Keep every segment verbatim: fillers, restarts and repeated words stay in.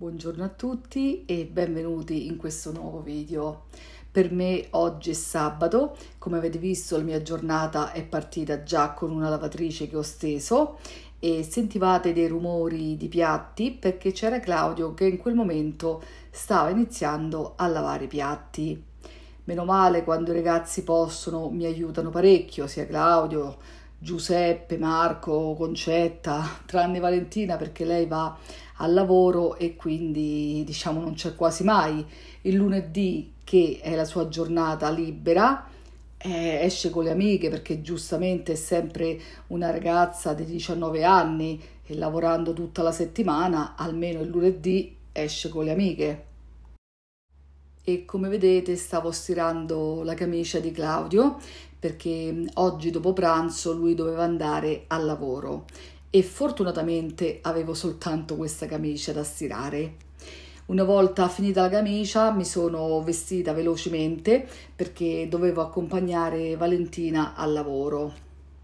Buongiorno a tutti e benvenuti in questo nuovo video. Per me oggi è sabato, come avete visto la mia giornata è partita già con una lavatrice che ho steso e sentivate dei rumori di piatti perché c'era Claudio che in quel momento stava iniziando a lavare i piatti. Meno male, quando i ragazzi possono mi aiutano parecchio, sia Claudio, Giuseppe, Marco, Concetta, tranne Valentina perché lei va al lavoro e quindi diciamo non c'è quasi mai. Il lunedì, che è la sua giornata libera, eh, esce con le amiche perché giustamente è sempre una ragazza di diciannove anni e lavorando tutta la settimana, almeno il lunedì esce con le amiche. E come vedete stavo stirando la camicia di Claudio perché oggi dopo pranzo lui doveva andare al lavoro e fortunatamente avevo soltanto questa camicia da stirare. Una volta finita la camicia mi sono vestita velocemente perché dovevo accompagnare Valentina al lavoro.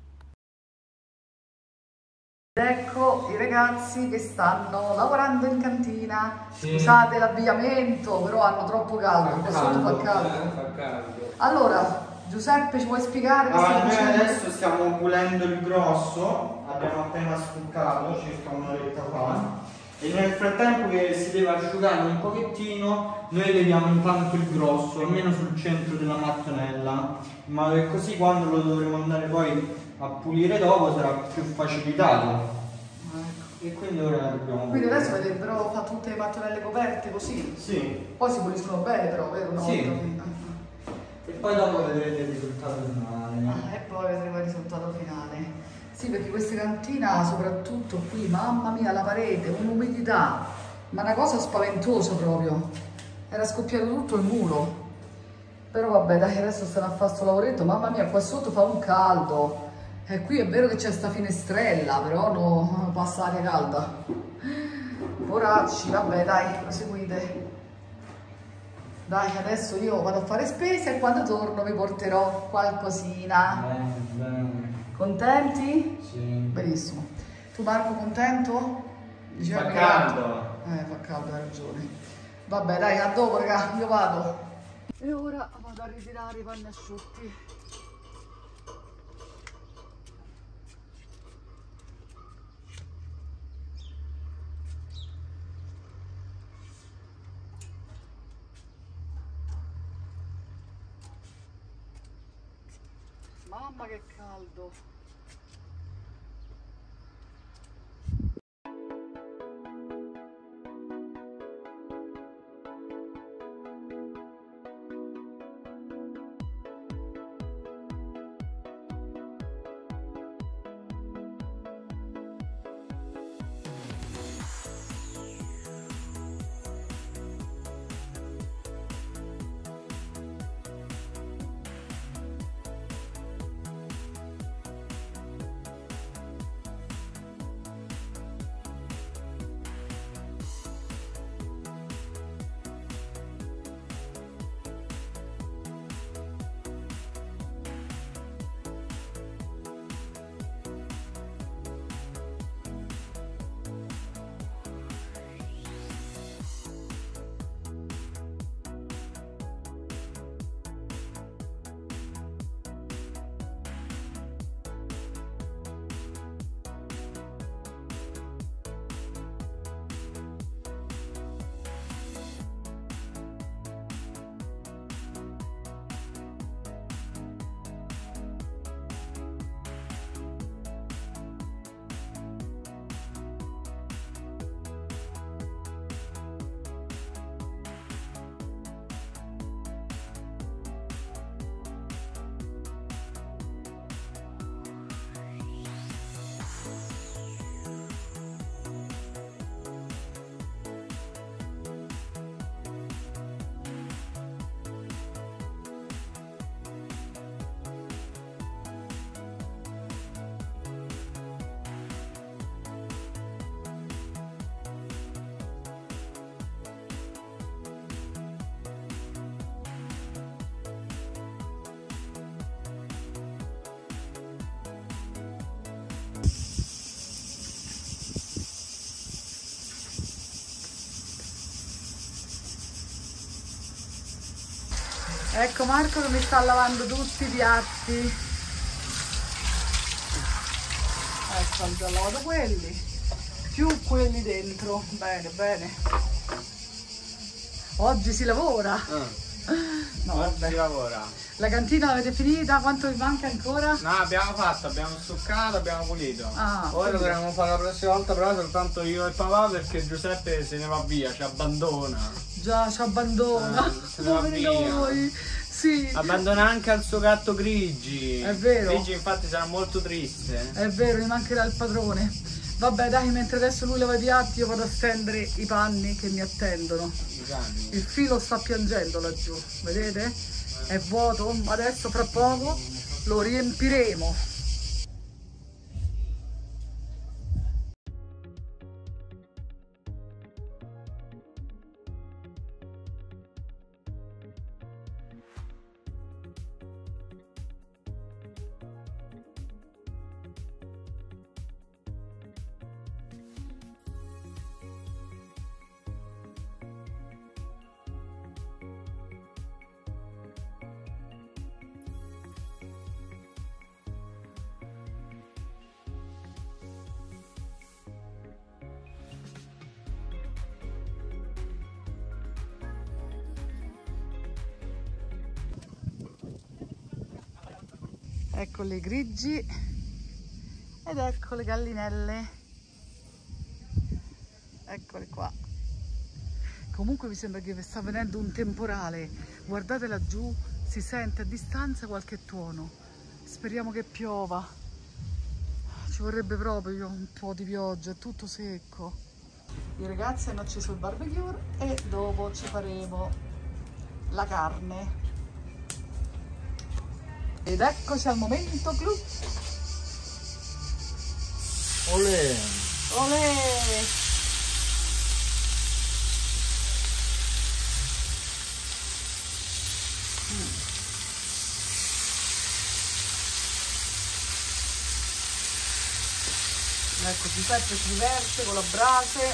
Ecco i ragazzi che stanno lavorando in cantina. Sì. Scusate l'abbigliamento, però hanno troppo caldo, qua sotto fa caldo. Eh, fa caldo. Allora, Giuseppe, ci vuoi spiegare? Allora, noi adesso stiamo pulendo il grosso, abbiamo appena scuccato circa un'oretta fa. E nel frattempo che si deve asciugare un pochettino, noi leviamo intanto il grosso, almeno sul centro della mattonella, in modo che così quando lo dovremo andare poi a pulire dopo sarà più facilitato. Ecco. E quindi ora dobbiamo quindi adesso avete però fatto tutte le mattonelle coperte così? Sì. Poi si puliscono bene però, vero? Una sì. volta. E poi dopo vedrete il risultato finale. Ah, e poi vedremo il risultato finale. Sì, perché questa cantina, soprattutto qui, mamma mia, la parete, un'umidità, ma una cosa spaventosa proprio. Era scoppiato tutto il muro. Però vabbè, dai, adesso stanno a fare sto lavoretto, mamma mia, qua sotto fa un caldo. E qui è vero che c'è sta finestrella, però no, passa aria calda. Poracci, vabbè, dai, proseguite. Dai, adesso io vado a fare spesa e quando torno vi porterò qualcosina. Bene, bene. Contenti? Sì. Benissimo. Tu Marco contento? Diceva fa caldo. Eh, fa caldo, hai ragione. Vabbè, dai, a dopo, raga, io vado. E ora vado a ritirare i panni asciutti. Mamma che caldo! Ecco Marco che mi sta lavando tutti i piatti. Ecco, ho già lavato quelli, più quelli dentro. Bene, bene. Oggi si lavora. Ah. No, Oggi vabbè. si lavora. La cantina l'avete finita? Quanto vi manca ancora? No, abbiamo fatto, abbiamo stuccato, abbiamo pulito. Ah, Ora pulito. dovremmo fare la prossima volta, però soltanto io e papà, perché Giuseppe se ne va via, ci abbandona. Già, ci abbandona. Eh, se ne va Poveri via. noi. Sì. Abbandona anche al suo gatto Grigi. È vero. Grigi infatti sarà molto triste. È vero, mi mancherà il padrone. Vabbè dai, mentre adesso lui lava i piatti io vado a stendere i panni che mi attendono. Il filo sta piangendo laggiù, vedete? È vuoto, adesso fra poco lo riempiremo. Ecco le grigi ed ecco le gallinelle, eccole qua. Comunque mi sembra che sta venendo un temporale, guardate laggiù, si sente a distanza qualche tuono, speriamo che piova, ci vorrebbe proprio un po' di pioggia, è tutto secco. I ragazzi hanno acceso il barbecue e dopo ci faremo la carne. Ed eccoci al momento clou. Olè! Olè! Mm. Ecco, Giuseppe si diverte con la brace.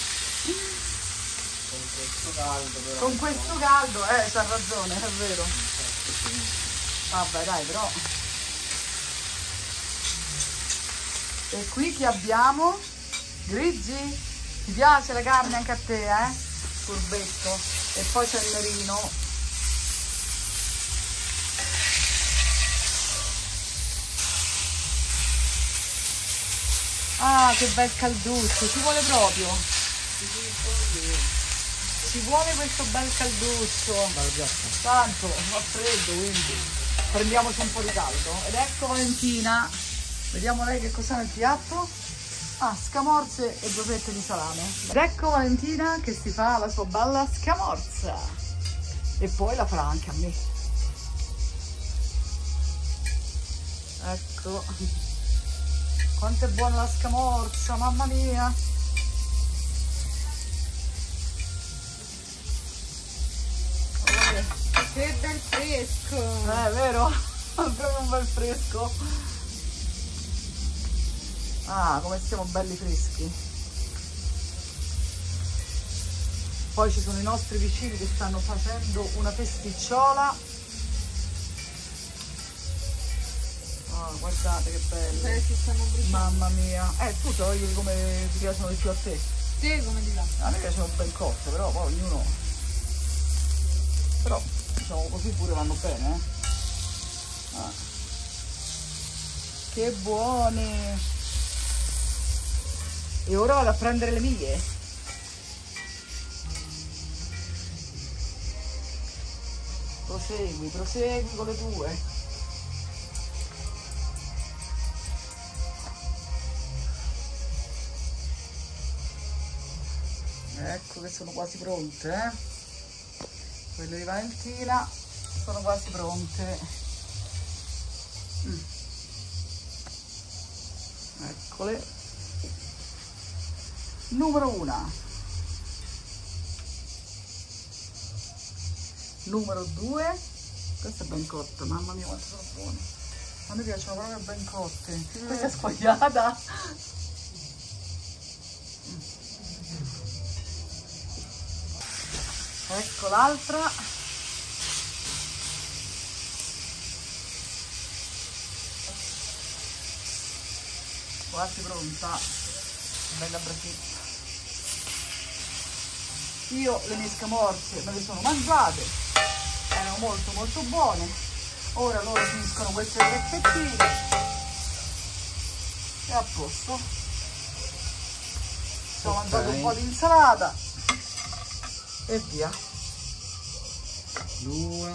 Con questo caldo però. Con questo caldo, eh, c'ha ragione, è vero. Vabbè dai, però. E qui chi abbiamo? Grigi? Ti piace la carne anche a te, eh? Furbetto. E poi c'è il merino. Ah, che bel calduccio, ci vuole proprio. Ci vuole questo bel calduccio. Tanto fa freddo, quindi prendiamoci un po' di caldo. Ed ecco Valentina, vediamo lei che cos'ha nel piatto. Ah, scamorze e due fette di salame. Ed ecco Valentina che si fa la sua bella scamorza e poi la farà anche a me. Ecco quanto è buona la scamorza, mamma mia. Che bel fresco! Eh, è vero? Abbiamo un bel fresco. Ah, come siamo belli freschi. Poi ci sono i nostri vicini che stanno facendo una festicciola. Oh, guardate che bello. Eh, si stanno bruciando. Mamma mia. Eh, tu sai come ti piacciono di più a te? Sì, come di là. A me piacciono ben cotte, però poi ognuno... Però, diciamo così pure vanno bene, eh? Ah. Che buone! E ora vado a prendere le mie. Prosegui, prosegui con le tue. Ecco che sono quasi pronte, eh? Quelle di Valentina sono quasi pronte. Mm. Eccole. Numero uno. Numero due. Questa è ben cotta, mamma mia quanto sono buone. A me piacciono proprio ben cotte. Mm. Questa è squagliata. Ecco l'altra. quasi pronta, bella brasile. Io le mie scamorze me le sono mangiate, erano molto molto buone. Ora loro finiscono queste tre fettine e a posto. Ci ho mangiato un po' di insalata e via. Due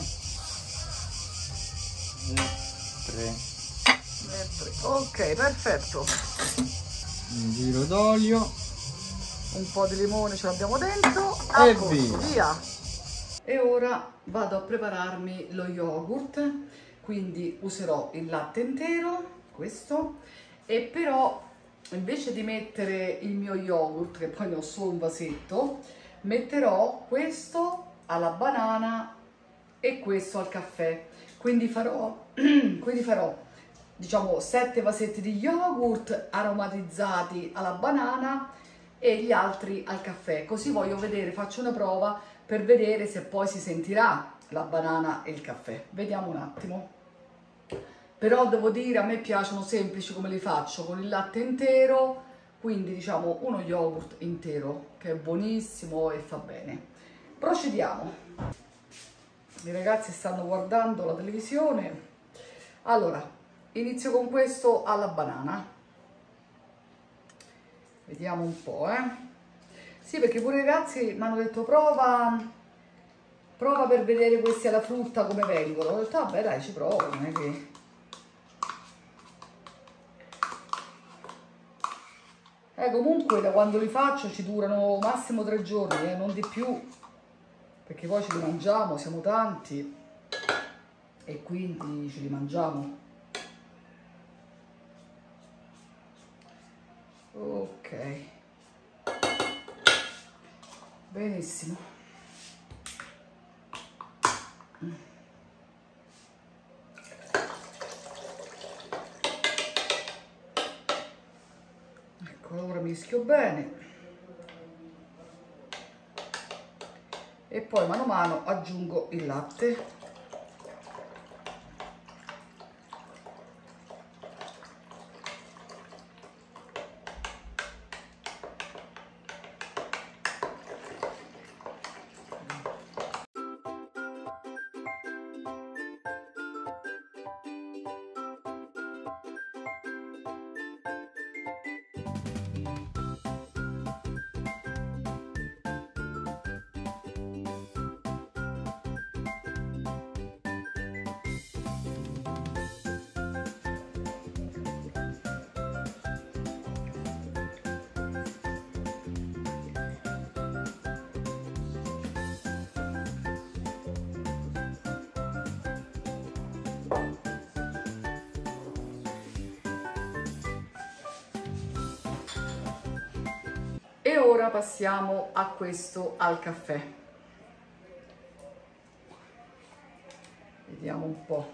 e tre. E tre. Ok, perfetto. Un giro d'olio. Un po' di limone ce l'abbiamo dentro e posto, via. via. E ora vado a prepararmi lo yogurt, quindi userò il latte intero, questo, e però invece di mettere il mio yogurt, che poi ne ho solo un vasetto, metterò questo alla banana e questo al caffè. Quindi farò, quindi farò diciamo sette vasetti di yogurt aromatizzati alla banana e gli altri al caffè. Così voglio vedere, faccio una prova per vedere se poi si sentirà la banana e il caffè. Vediamo un attimo. Però devo dire, a me piacciono semplici come li faccio, con il latte intero, quindi diciamo uno yogurt intero che è buonissimo e fa bene. Procediamo. I ragazzi stanno guardando la televisione. Allora, inizio con questo alla banana. Vediamo un po', eh. Sì, perché pure i ragazzi mi hanno detto prova, prova per vedere questi alla frutta come vengono. Ho detto, vabbè dai, ci provo, non è che... Eh, comunque da quando li faccio ci durano massimo tre giorni, eh, non di più, perché poi ce li mangiamo, siamo tanti e quindi ce li mangiamo. Ok, benissimo. Ecco, ora mischio bene e poi mano a mano aggiungo il latte. E ora passiamo a questo al caffè. Vediamo un po'.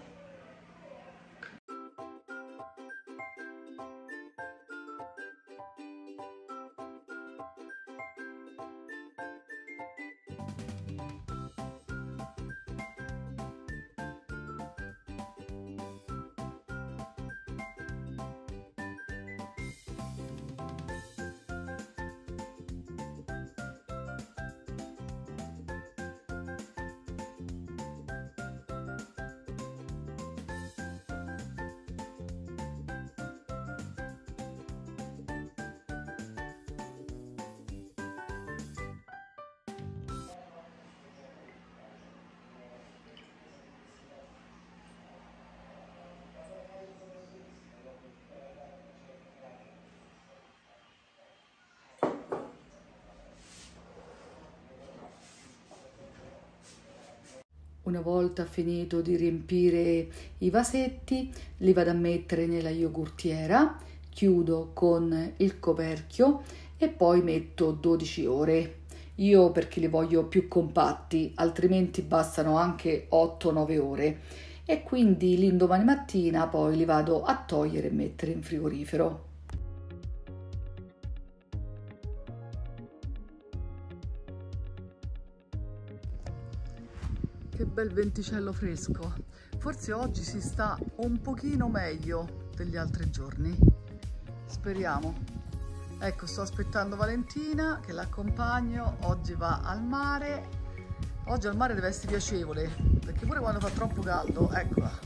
Una volta finito di riempire i vasetti, li vado a mettere nella yogurtiera, chiudo con il coperchio e poi metto dodici ore. Io perché li voglio più compatti, altrimenti bastano anche otto nove ore. E quindi l'indomani mattina poi li vado a togliere e mettere in frigorifero. Che bel venticello fresco, forse oggi si sta un pochino meglio degli altri giorni. speriamo. Ecco, sto aspettando Valentina che l'accompagno, oggi va al mare. Oggi al mare deve essere piacevole, perché pure quando fa troppo caldo, eccola.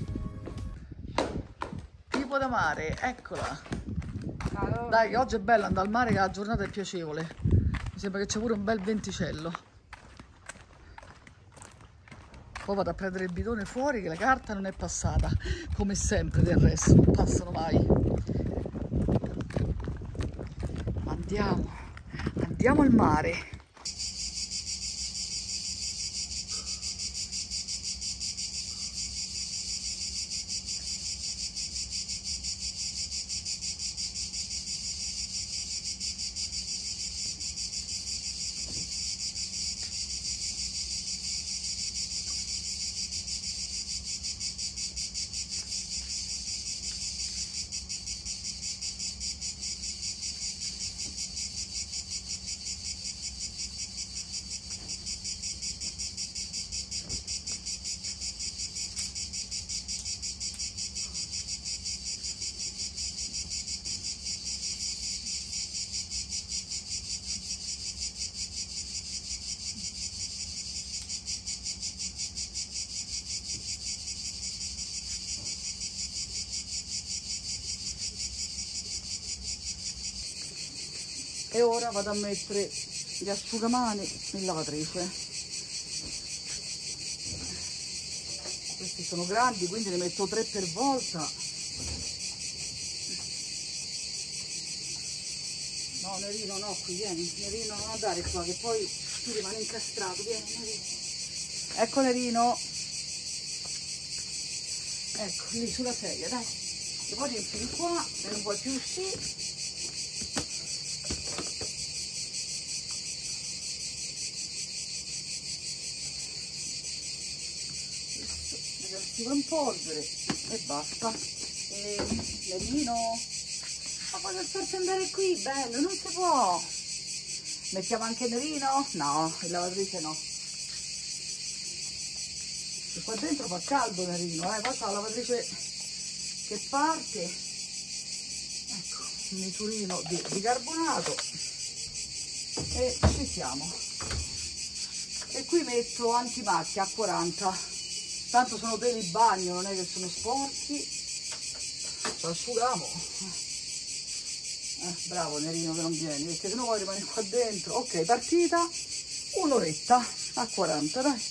Tipo da mare, eccola. Allora. Dai, che oggi è bello andare al mare, che la giornata è piacevole. Mi sembra che c'è pure un bel venticello. Poi vado a prendere il bidone fuori, che la carta non è passata, come sempre del resto, non passano mai. Andiamo, andiamo al mare. E ora vado a mettere gli asciugamani in lavatrice. Questi sono grandi, quindi ne metto tre per volta. No, Nerino, no, qui vieni. Nerino, non andare qua, che poi tu rimani incastrato. Vieni, Nerino. Ecco Nerino. Ecco, lì sulla sedia, dai. E poi riempi di qua e non vuoi più uscire. In polvere e basta. E Nerino, ma voglio farti andare qui, bello, non si può. Mettiamo anche Nerino? No, in lavatrice no. E qua dentro fa caldo Nerino, eh, poi c'è la lavatrice che parte. Ecco, un misurino di bicarbonato e ci siamo. E qui metto antimacchia a quaranta. Tanto sono teli bagno, non è che sono sporchi. Ci asciughiamo. Eh, bravo Nerino che non vieni, perché sennò poi rimani qua dentro. Ok, partita. Un'oretta a quaranta, dai.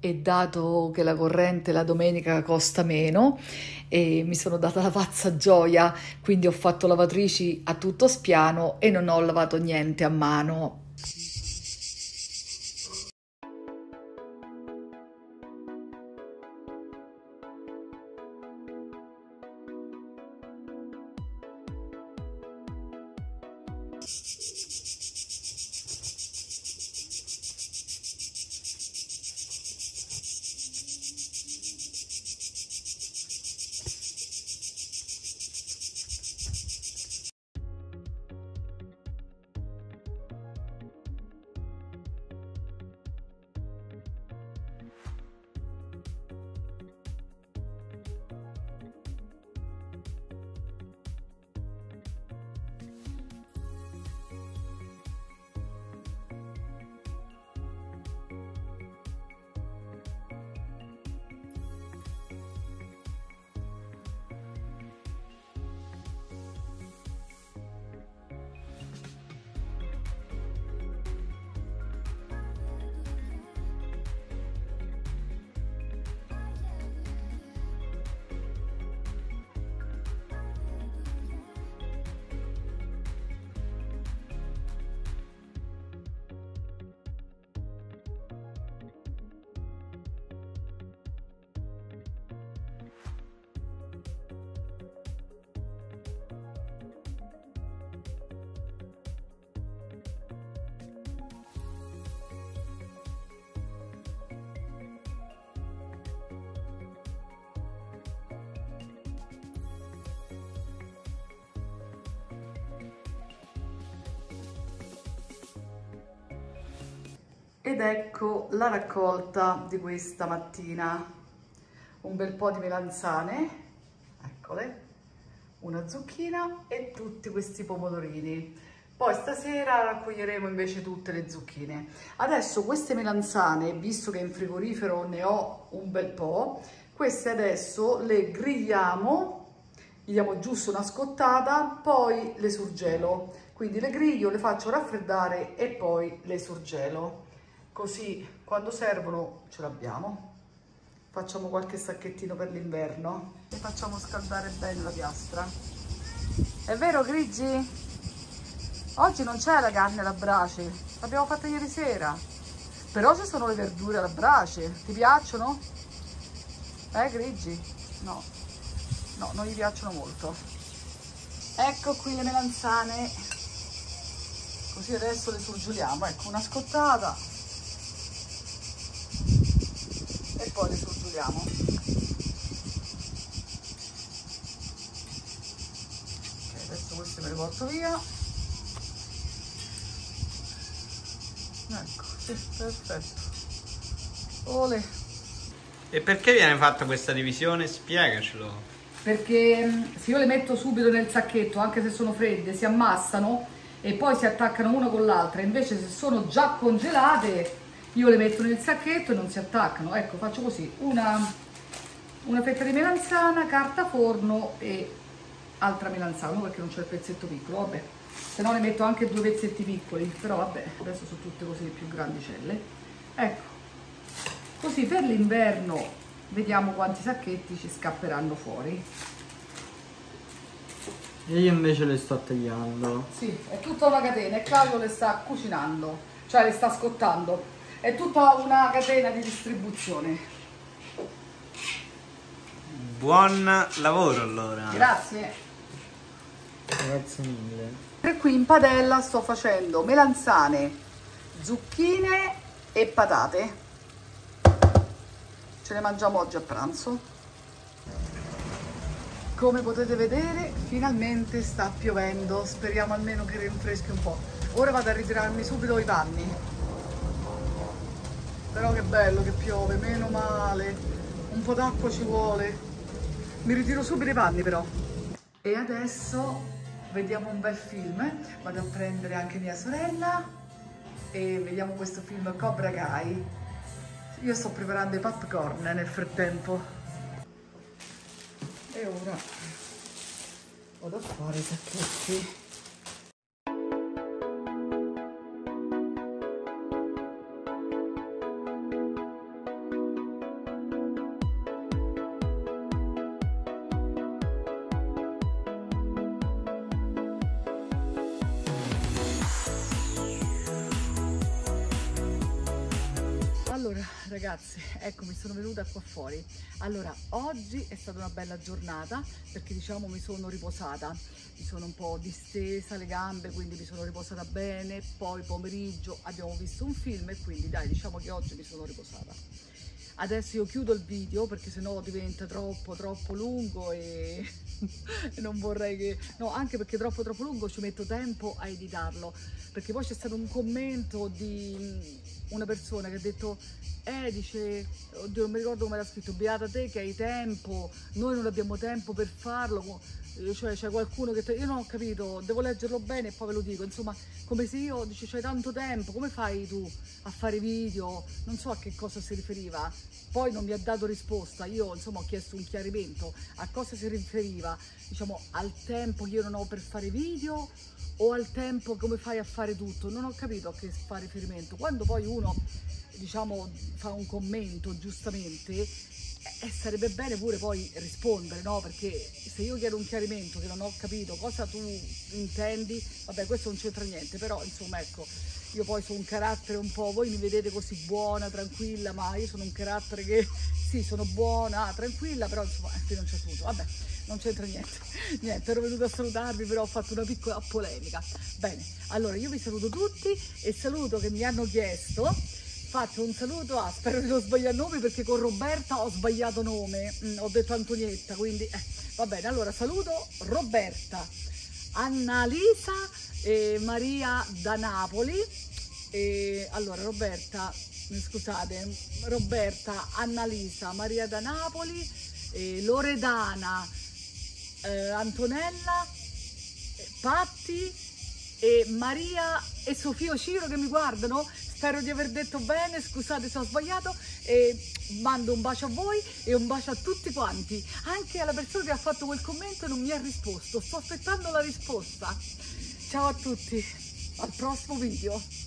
e dato che la corrente la domenica costa meno e mi sono data la pazza gioia, quindi ho fatto lavatrici a tutto spiano e non ho lavato niente a mano. Ed ecco la raccolta di questa mattina. Un bel po' di melanzane, eccole, una zucchina e tutti questi pomodorini. Poi stasera raccoglieremo invece tutte le zucchine. Adesso queste melanzane, visto che in frigorifero ne ho un bel po', queste adesso le grigliamo, gli diamo giusto una scottata, poi le surgelo. Quindi le griglio, le faccio raffreddare e poi le surgelo. Così quando servono ce l'abbiamo. Facciamo qualche sacchettino per l'inverno e facciamo scaldare bene la piastra. È vero, Grigi? Oggi non c'è la carne alla brace, l'abbiamo fatta ieri sera. Però ci sono le verdure alla brace. Ti piacciono? Eh, Grigi? No, no, non gli piacciono molto. Ecco qui le melanzane. Così adesso le surgeliamo. Ecco, una scottata. E poi le surgeliamo. Ok, adesso queste me le porto via. Ecco, sì, perfetto. Ole. E perché viene fatta questa divisione? Spiegacelo. Perché se io le metto subito nel sacchetto, anche se sono fredde, si ammassano e poi si attaccano una con l'altra. Invece se sono già congelate, io le metto nel sacchetto e non si attaccano. Ecco, faccio così, una, una fetta di melanzana, carta forno e altra melanzana, no, perché non c'è il pezzetto piccolo, vabbè. Se no ne metto anche due pezzetti piccoli, però vabbè, adesso sono tutte così più grandicelle. Ecco, così per l'inverno vediamo quanti sacchetti ci scapperanno fuori. E io invece le sto tagliando. Sì, è tutta una catena e Claudio le sta cucinando, cioè le sta scottando. È tutta una catena di distribuzione. Buon lavoro allora. Grazie. Grazie mille. E qui in padella sto facendo melanzane, zucchine e patate. Ce le mangiamo oggi a pranzo. Come potete vedere, finalmente sta piovendo. Speriamo almeno che rinfreschi un po'. Ora vado a ritirarmi subito i panni. Però che bello che piove, meno male, un po' d'acqua ci vuole. Mi ritiro subito i panni però. E adesso vediamo un bel film, vado a prendere anche mia sorella e vediamo questo film Cobra Kai. Io sto preparando i popcorn nel frattempo. E ora vado a fare i sacchetti. ragazzi, eccomi, sono venuta qua fuori. Allora, oggi è stata una bella giornata perché diciamo mi sono riposata, mi sono un po' distesa le gambe, quindi mi sono riposata bene. Poi pomeriggio abbiamo visto un film e quindi dai, diciamo che oggi mi sono riposata. Adesso io chiudo il video perché sennò diventa troppo troppo lungo e, e non vorrei che... No, anche perché troppo troppo lungo ci metto tempo a editarlo, perché poi c'è stato un commento di una persona che ha detto eh, dice, oddio non mi ricordo come l'ha scritto, beata te che hai tempo, noi non abbiamo tempo per farlo, cioè c'è qualcuno che... Io non ho capito, devo leggerlo bene e poi ve lo dico, insomma, come se io, dice, c'hai tanto tempo, come fai tu a fare video? Non so a che cosa si riferiva, poi non mi ha dato risposta, io insomma ho chiesto un chiarimento, a cosa si riferiva, diciamo, al tempo che io non ho per fare video o al tempo come fai a fare tutto, non ho capito a che fa riferimento. Quando poi uno, diciamo, fa un commento giustamente, eh, sarebbe bene pure poi rispondere, no? Perché se io chiedo un chiarimento che non ho capito cosa tu intendi, vabbè, questo non c'entra niente, però insomma, ecco, io poi sono un carattere un po', voi mi vedete così buona, tranquilla, ma io sono un carattere che sì, sono buona, tranquilla, però insomma, qui non c'è tutto, vabbè, non c'entra niente, niente, ero venuta a salutarvi, però ho fatto una piccola polemica. Bene, allora io vi saluto tutti e saluto che mi hanno chiesto, faccio un saluto a, spero di non sbagliare nome perché con Roberta ho sbagliato nome, mm, ho detto Antonietta, quindi eh, va bene, allora saluto Roberta, Annalisa e Maria da Napoli, e allora Roberta, scusate, Roberta, Annalisa, Maria da Napoli, e Loredana, eh, Antonella, Patti e Maria e Sofia Ciro che mi guardano. Spero di aver detto bene, scusate se ho sbagliato, e mando un bacio a voi e un bacio a tutti quanti, anche alla persona che ha fatto quel commento e non mi ha risposto, sto aspettando la risposta. Ciao a tutti, al prossimo video.